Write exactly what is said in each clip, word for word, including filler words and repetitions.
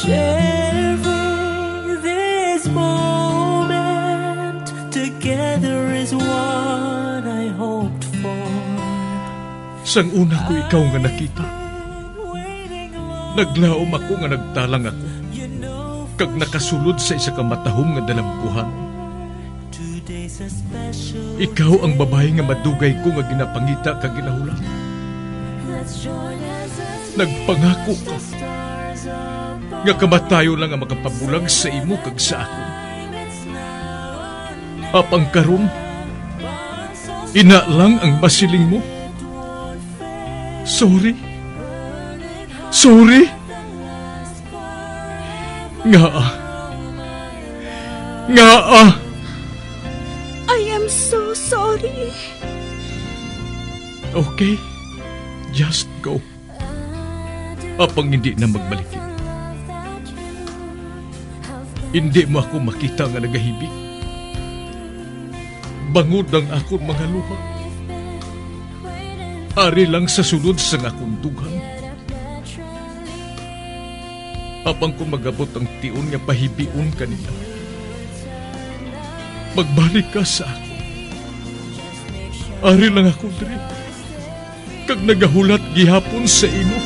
Sharing this moment together is what I hoped for. Sang una ko ikaw nga nakita, naglaom ako nga nagtalang ako, kag nakasulod sa isa ka matahom nga dalamkuhan. Ikaw ang babae nga madugay ko nga ginapangita kag ginahulan. Nagpangako ka nga kamatayo lang ang makapabulag sa imo kag sa ako. Apang karon, ina lang ang masiling mo. Sorry. Sorry. Nga ah. Nga ah. I am so sorry. Okay. Just go. Apang hindi na magbalikin. Hindi mo ako makita nga nagahibig. Bangod ang akong mga luha. Ari lang sa sulod sa akong dughan. Apang kung magabot ang tiun nga pahibiun kanila, magbalik ka sa ako. Ari lang ako diri, kag nagahulat gihapon sa imo.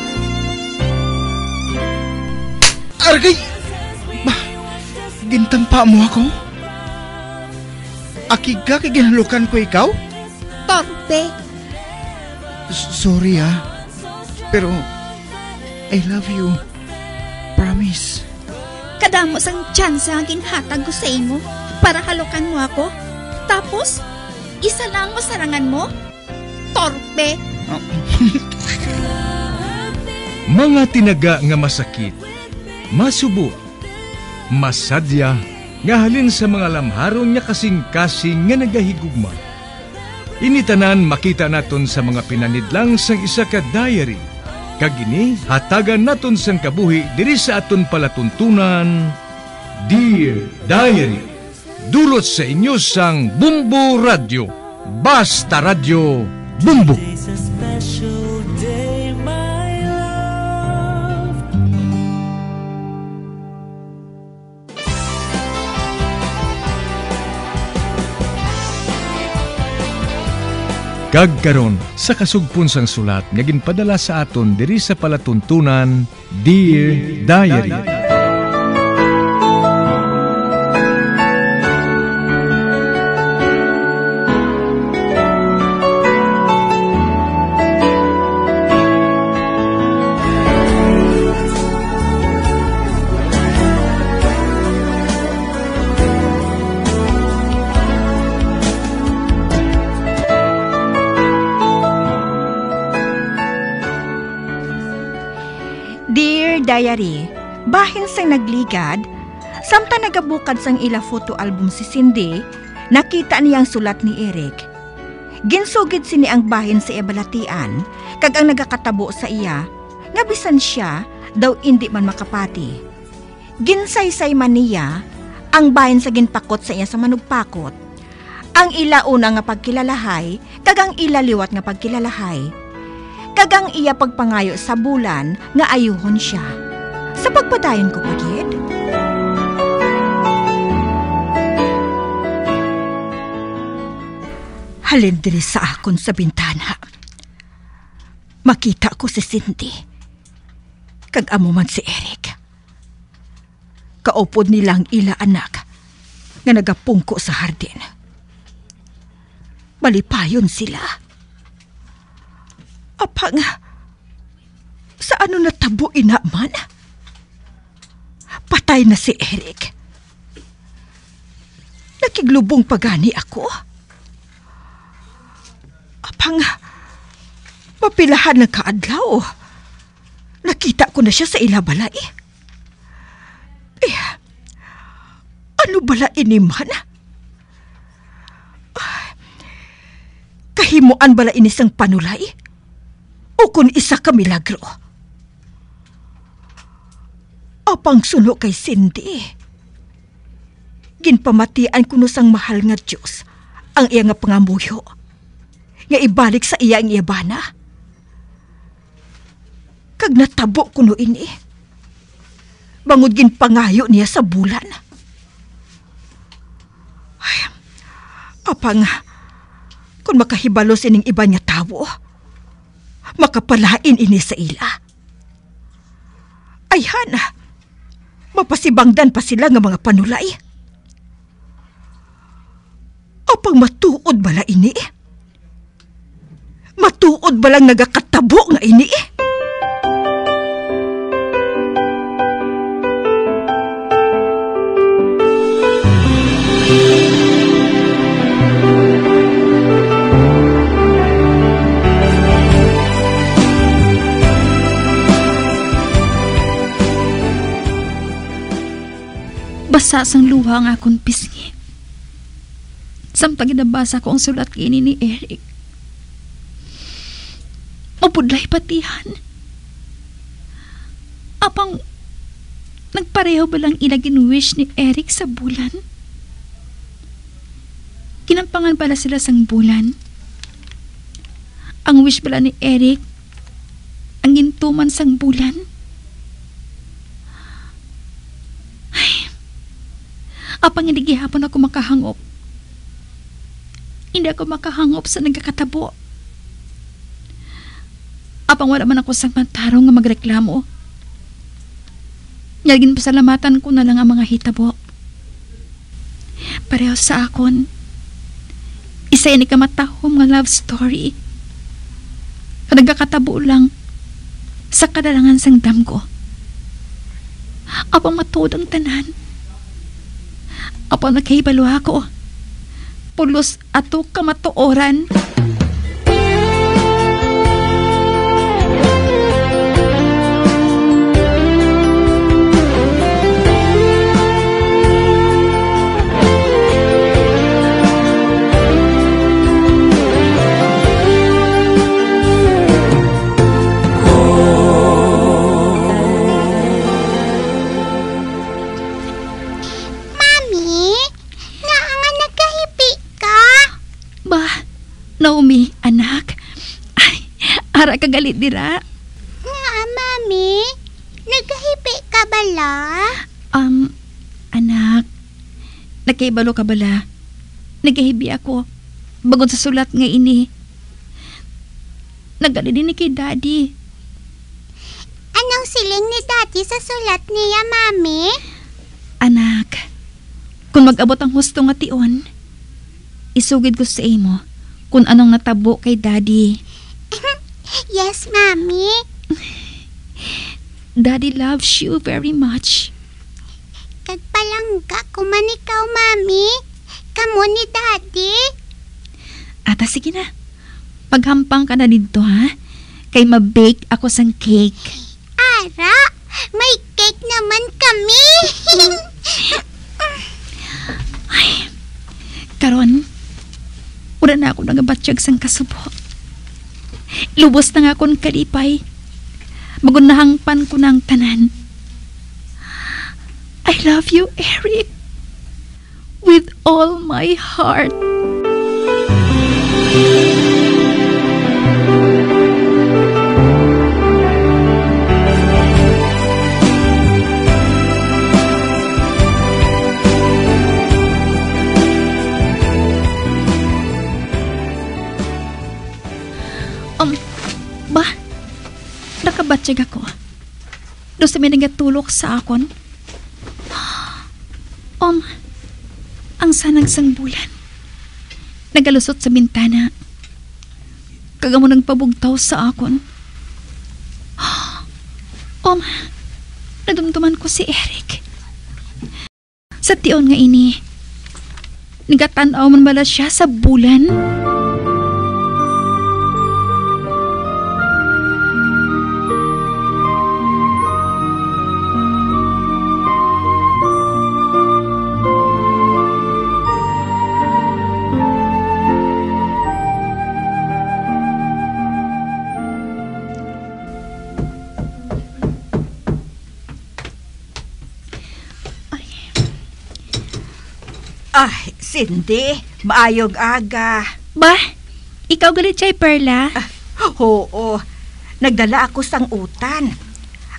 Argay! Bah, gintampa mo ako? Akig ka kay ginalukan ko ikaw? Torpe. Sorry ah, pero I love you. Promise. Kadamo sang chance ang ginhatag ko sa imo para halukan mo ako. Tapos, isa lang mo sarangan mo? Torpe. Oh. Mga tinaga nga masakit, masubo, masadya, nga halin sa mga lamharon niya kasing-kasing nga nagahigugma. Initanan makita naton sa mga pinanidlang sang isa ka diary. Kagini, hatagan naton sang kabuhi diri sa aton palatuntunan, Dear Diary, dulot sa inyo sang Bumbo Radio. Basta Radio Bumbo. Today's a special day, my love. Kagkaron sa kasugpon sang sulat nga ginpadala sa aton diri sa palatuntunan, Dear Diary. Diary, bahin sang nagligad, samtang nagabukad sang ila photo album si Cindy, nakita niyang sulat ni Eric. Ginsugid sini ang bahin sa ibalatian, kag ang nagakatabo sa iya, nga bisan siya, daw hindi man makapati. Ginsaysay man niya, ang bahin sa ginpakot sa iya sa manugpakot. Ang ila una nga pagkilalahay, kag ang ila liwat nga pagkilalahay. Kagang iya pagpangayo sa bulan nga ayuhon siya. Sa pagpadayon ko pagid. Halin diri sa akon sa bintana. Makita ko si Cindy. Kag amo man si Eric. Kaupod nilang ila anak nga nagapungko sa hardin. Malipayon sila. Apang, sa ano natabo inaman? Patay na si Eric. Nakiglubong pagani ako. Apang, mapilahan ng kaadlaw. Nakita ko na siya sa ilabalay. Eh, ano bala iniman? Kahimuan bala inisang panulay? O kung isa ka milagro. Apang suno kay Cindy. Ginpamatian kuno sang mahal nga Diyos ang iya nga pangamuyo. Nga ibalik sa iya ang iyabana. Kag natabo kuno ini. bangod gin pangayo niya sa bulan. Ay, apang, kung makahibalo sining iba niya tawo, makapalain ini sa ila. Ay, hana, mapasibangdan pa sila nga mga panulay. Apang matuod bala ini? Matuod balang nagakatabo nga ini? Basa sang luha nga akong pisngi. Samtang ginabasa ko ang sulat kini ni Eric. Mapudlay patihan. Apang nagpareho ba lang ilagin wish ni Eric sa bulan? Kinampangan pala sila sang bulan. Ang wish pala ni Eric, ang gintuman sang bulan. Apang hindi gihapon ako makahangop. Hindi ako makahangop sa nagkakatabo. Apang wala man ako sang mantarong nga magreklamo. Nyalgin pasalamatan ko na lang ang mga hitabo. Pareho sa akon, isa ini kamatahom nga love story. Nagkakatabo lang sa kadalangan sang damgo. Apang matuod ang tanan. Apo nakahibalo ako. Pulos ato kamatooran. Naomi, anak. Ay, ara ka galit dira. Nga, mami. Nagkahipi ka bala? Um, anak. Nagkaibalo ka bala? Nagkahibi ako. Bagon sa sulat nga ini. Naggalili ni kay daddy. Anong siling ni daddy sa sulat niya, mami? Anak, kung mag-abot ang husto nga tion, isugid ko sa imo kung anong natabo kay daddy. Yes, mami. Daddy loves you very much. Kagpalangga ko man ikaw, mami. Kamu ni daddy. Ata, sige na. Paghampang ka na dito, ha? Kay mabake ako sang cake. Ara, may cake naman kami. Ay, karon, ura na ako nagabatsyag sang kasubo. Lubos na nga akong kalipay. Magunahangpan ko ng tanan. I love you, Eric. With all my heart. Um, ba? Nakabatsyag ako. Doon sa may nagatulok sa akon. Um, ang sanang sang bulan. Nagalusot sa bintana. Kagamo nagpabugtaw sa akon. Um, nadumduman ko si Eric. Sa tion nga ini, nagatanaw man bala siya sa bulan. Ay, Cindy, maayog aga. Ba? Ikaw galit siya, Perla? Ah, oo, nagdala ako sang utan.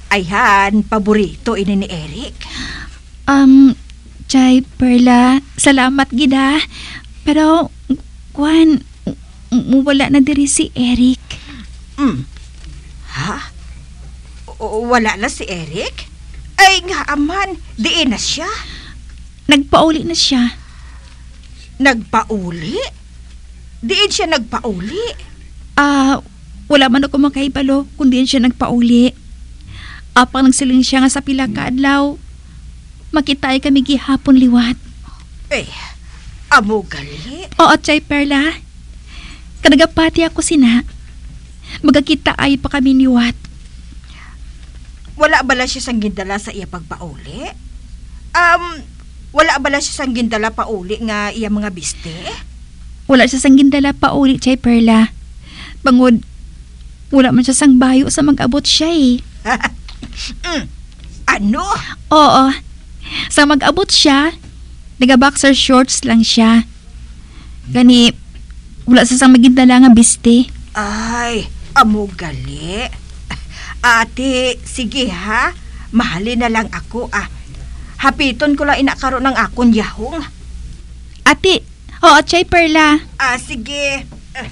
Ayhan, paborito ini ni Eric. Um, Chay Perla, salamat gida. Pero, Kwan, wala na diri si Eric. Mm. Ha? O- wala na si Eric? Ay nga aman, diin na siya. Nagpauli na siya. Nagpauli? Diin siya nagpauli? Ah, wala man ako makaibalo kung diin siya nagpauli. Apang nagsiling siya nga sa pila ka adlaw. Makitay kami gihapon liwat. Eh, amo gali? Oo, Chay Perla. Kanagapati ako sina. Magakita ay pa kami liwat. Wala bala siya sang gindala sa iya pagpauli? Um, wala bala siya sang gindala pauli nga iya mga biste? Wala siya sang gindala pauli, Chay Perla. Bangod, wala man siya sang bayo sa mag-abot siya eh. mm. Ano? Oo. Sa mag-abot siya, naga-boxer shorts lang siya. Gani, wala siya sang magindala nga biste. Ay, amo gali. Ate, sige ha. Mahalin na lang ako ah. Hapiton ko lang inakaroon ng akon yahong. Ate, oo, Chay Perla. Ah, sige. Uh.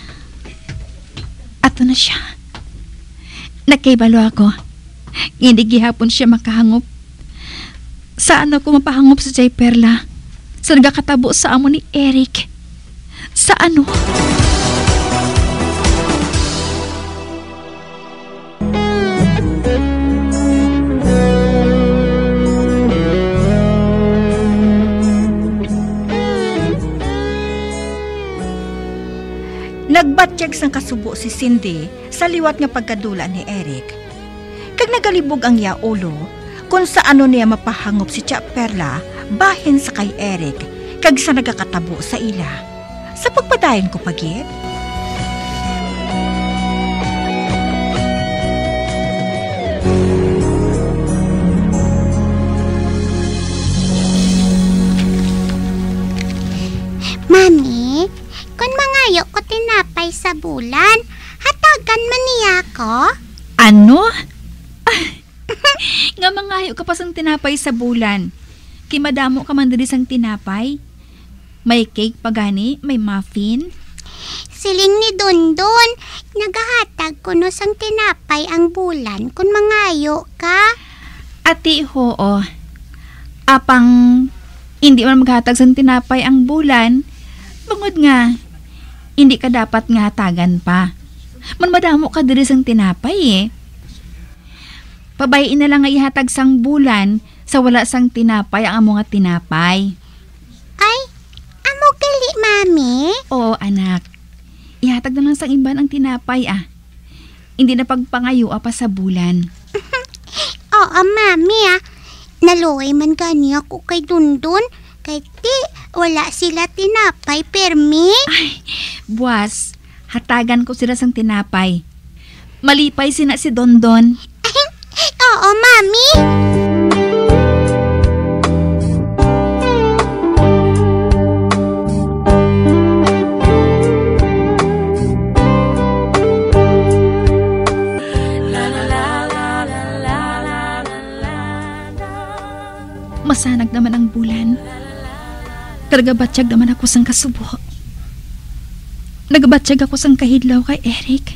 Ato na siya. Nakaibalo ako. Hindi gihapon siya makahangop. Saan ako mapahangop sa Chay Perla? Sa nagakatabo sa amo ni Eric? Sa ano? Nagbatsyag sang kasubo si Cindy sa liwat nga pagkadula ni Eric. Kag nagalibog ang iya ulo kung sa ano niya mapahangop si Tia Perla bahin sa kay Eric kag sa nagakatabo sa ila. Sa pagpadayon ko pagit. Mami, kung mangayo ko tinapay sa bulan, hatagan man niya ko? Ano? Ah, nga mangayo ka pa sang tinapay sa bulan. Kimadamo ka man diri sang tinapay. May cake pa gani, may muffin. Siling ni Dondon, nagahatag ko no sang tinapay ang bulan kung mangayo ka. Ati hoo. Apang hindi man maghatag sang tinapay ang bulan, bangod nga hindi ka dapat nga hatagan pa. Man madamo ka diri sang tinapay eh. Pabayin na lang nga ihatag sang bulan sa wala sang tinapay ang amo nga tinapay. Ay, amo gali, Mami. Oo, anak. Ihatag na lang sang imban ang tinapay ah. Hindi na pagpangayo pa sa bulan. Oo, Mami ah. Naluoy man gani ako kay Dondon. Kay ti, wala sila tinapay, permi. Ay, buwas, hatagan ko sila sang tinapay. Malipay sina si Dondon. Oo, Mami. Masanag naman ang bulan. Nagabatsyag naman ako sang kasubo. Nagabatsyag ako sang kahidlaw kay Eric.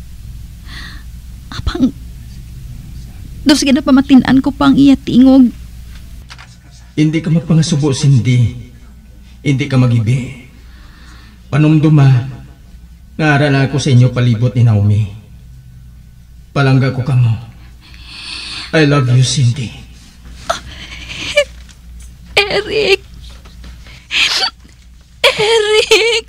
Apang, dos na pamatinan ko pang iya tingog. Hindi ka magpangasubo, Cindy. Hindi ka magibi. Panumduma, ngaral ako sa inyo palibot ni Naomi. Palangga ko ka mo. I love you, Cindy. Eric! Eric!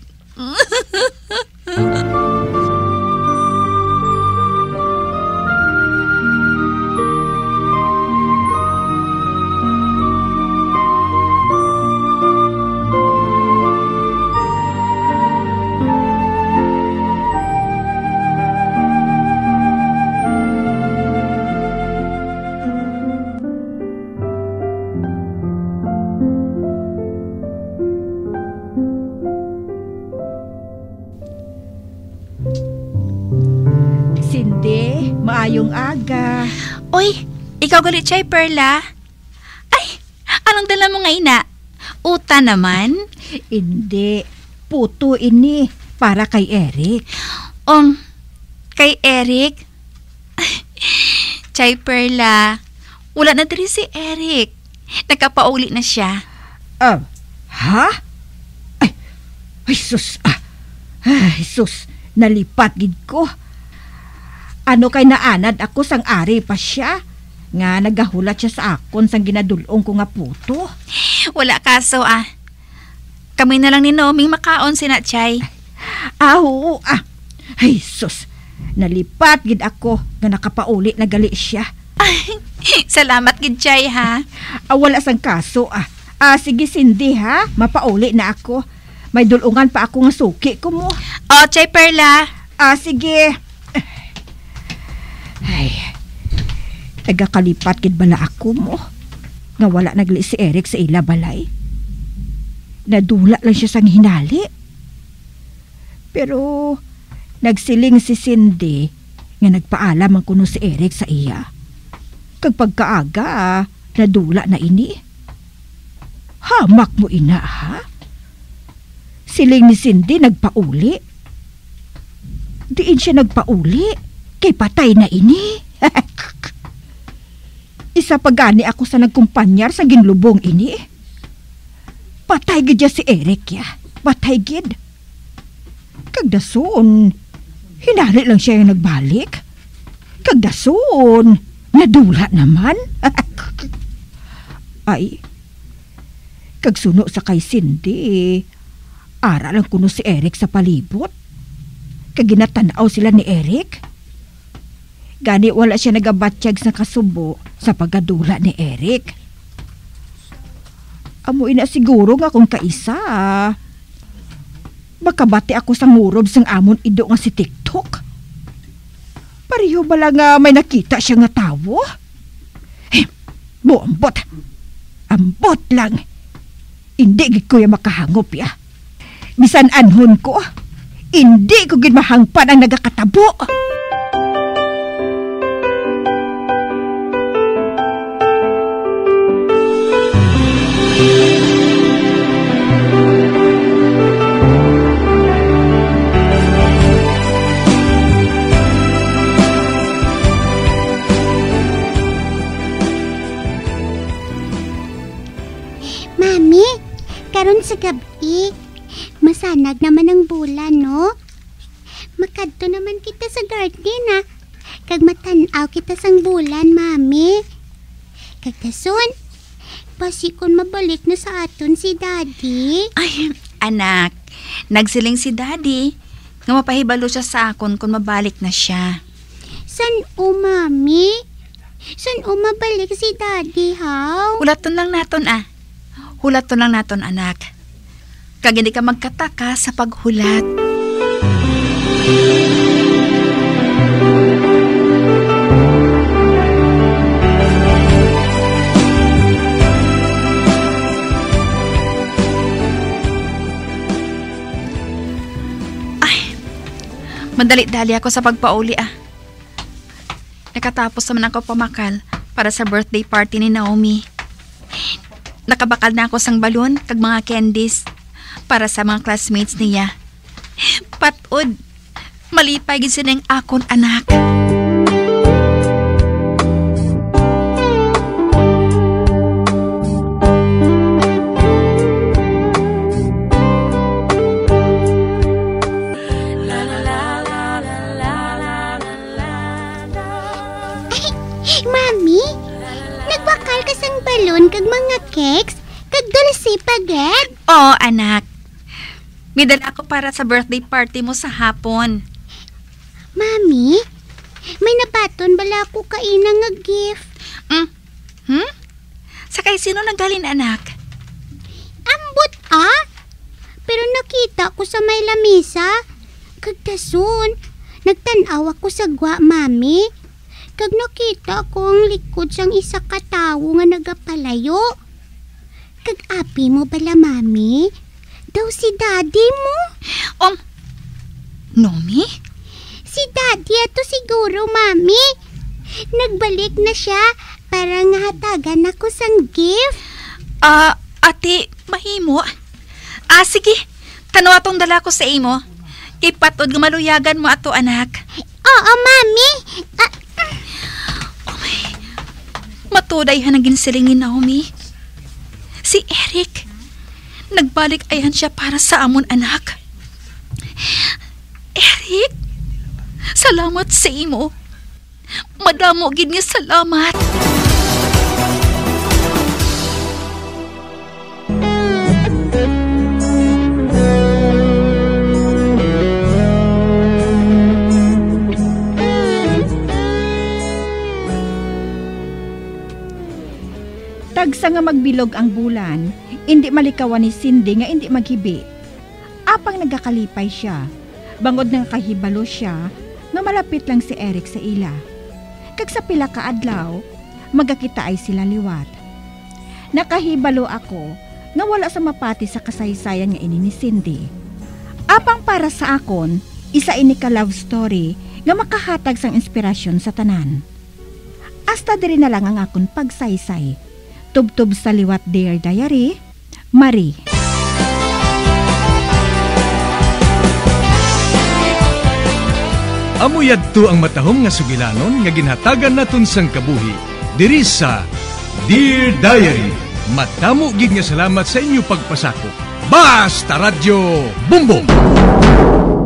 Oy, ikaw galit siya, Perla? Ay, anong dala mo nga ina? Uta naman? Hindi. Puto ini. Para kay Eric. Um, kay Eric? Chay, Perla, wala na diri si Eric. Nagkapauli na siya. Ah, ha? Ay, ay sus. Ah, ay sus. Nalipat gid ko. Ano kay naanad ako sang ari pa siya? Nga nagahulat siya sa akon sang ginadulong ko nga puto. Wala kaso ah. Kami na lang ni Noming makaon sina Chay. Ah, oo ah. Ay sus. Nalipat gid ako nga nakapauli na gali siya. Ay, salamat gid Chay ha. Ah, wala sang kaso ah. Ah, sige Cindy ha. Mapauli na ako. May dulungan pa ako nga suki ko mo. Oh, Chay Perla. Ah, sige. Ay, nagakalipat gid bala ako mo. Nga wala nagli si Eric sa ila balay. Nadula lang siya sang hinali. Pero nagsiling si Cindy nga nagpaalam ang kuno si Eric sa iya. Kag pagkaaga, nadula na ini. Hamak mo ina ha? Siling ni Cindy nagpauli. Diin siya nagpauli. Kay patay na ini. Isa pa gani ako sa nagkumpanyar sa ginlubong ini. Patay gid si Eric ya. Patay gid. Kagdason, hinali lang siya yung nagbalik. Kagdason, nadula naman. Ay, kagsuno sa kay Cindy, ara lang kuno si Eric sa palibot. Kaginatanaw sila ni Eric. Gani wala siya nagabatsyag sa kasubo sa paggadula ni Eric. Amoy na siguro nga kung kaisa. Makabati ako sa ngurob sang amon ido nga si TikTok. Pareho bala nga may nakita siya nga tawo? Eh, mo ambot. Ambot lang. Hindi gid ko yung makahangop ya. Bisan anhon ko, hindi ko gid mahangpan ang nagakatabo. Mami, karon sa gabi, masanag naman ang bulan, no? Makadto naman kita sa garden, ha? Kag matanaw kita sang bulan, Mami. Kag dason, pasikon mabalik na sa aton si Daddy. Ay, anak, nagsiling si Daddy nga mapahibalo siya sa akon kung mabalik na siya. San o, Mami? San o mabalik si Daddy, haw? Hulaton lang naton ah. Hulaton lang naton anak. Kag hindi ka magkataka sa paghulat. Ay, madali-dali ako sa pagpauli ah. Nakatapos naman ako pamakal para sa birthday party ni Naomi. Nakabakal na ako sang balon kag mga candies para sa mga classmates niya. Patod, malipay gid sining akon anak. Ay, Mami, nagbakal ka sang balon kag mga cakes kag dulce pagad. Oo, anak. May dala ako para sa birthday party mo sa hapon. Mami, may nabaton bala ko kaina nga gift. Mm. Hmm? Sakay sino nanggalin, anak? Ambot ah. Pero nakita ko sa may lamisa. Kag dason, nagtanaw ako sa gwa, Mami. Kag nakita ko ang likod sang isa ka tawo nga nagapalayo. Kag api mo bala, Mami? Daw si Daddy mo? Um, Nomi? Si Daddy ato siguro, Mami. Nagbalik na siya para nga hatagan ako sang gift. Ah, ate, mahimo. Ah, sige. Tanaw atong dala ko sa imo. Ipatod nga maluyagan mo ato, anak. Oo, mami. Ah, Matuday ha naging silingin, Naomi. Si Eric, nagbalik ayan siya para sa amon, anak. Eric, salamat sa imo. Madamo gid nga salamat. Tagsa nga magbilog ang bulan, hindi malikawan ni Cindy nga hindi maghibi. Apang nagakalipay siya, bangod nga kahibalo siya, nga malapit lang si Eric sa ila. Kag sa pila ka adlaw, magakita ay sila liwat. Nakahibalo ako, nga wala sa mapati sa kasaysayan nga ini ni Cindy. Apang para sa akon, isa ini ka love story nga makahatag sang inspirasyon sa tanan. Hasta diri na lang ang akon pagsaysay. Tubtub sa liwat, Dear Diary, Marie. Amuyad to ang matahom nga sugilanon nga ginhatagan naton sang kabuhi. Diri sa Dear Diary. Matamo gid nga salamat sa inyo pagpasakop. Basta Radyo Bumbong!